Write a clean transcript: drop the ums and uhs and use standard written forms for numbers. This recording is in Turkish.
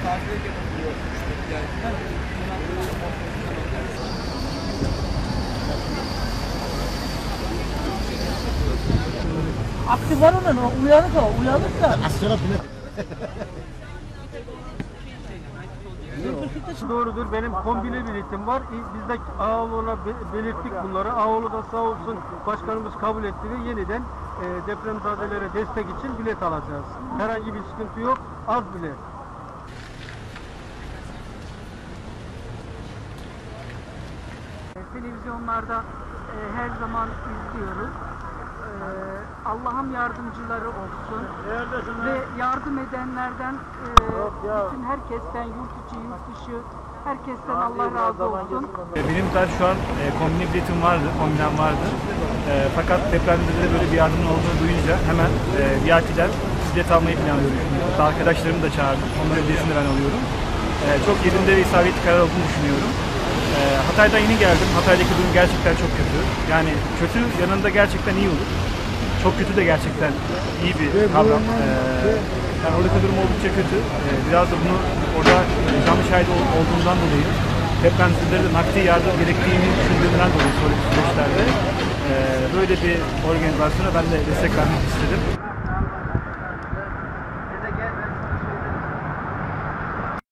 Aktif var onun, uyanık o, uyanık da. Doğrudur. Benim kombine biletim var. Biz de Ağoğlu'na belirttik bunları. Ağoğlu da sağ olsun başkanımız kabul etti ve yeniden depremzadelere destek için bilet alacağız. Herhangi bir sıkıntı yok. Az bile. Televizyonlarda her zaman izliyoruz. Allah'ım yardımcıları olsun ve yardım edenlerden bütün herkesten, yurt içi, yurt dışı herkesten Allah razı olsun. Benim de şu an kombine biletim vardı, kombinem vardı. Fakat depremde de böyle bir yardımın olduğunu duyunca hemen VIP'den bilet almayı planlıyorum. Hatta arkadaşlarımı da çağırdım, onların biletini de ben alıyorum. Çok yerinde ve isabetli karar olduğunu düşünüyorum. Hatay'dan yeni geldim. Hatay'daki durum gerçekten çok kötü. Yani kötü yanında gerçekten iyi olur. Çok kötü de gerçekten iyi bir kavram. Yani oradaki durum oldukça kötü. Biraz da bunu orada canlı şahit olduğundan dolayı depremzedelere de nakdi yardım gerektiğini düşündüğümden dolayı sonraki süreçlerde böyle bir organizasyona ben de destek vermek istedim.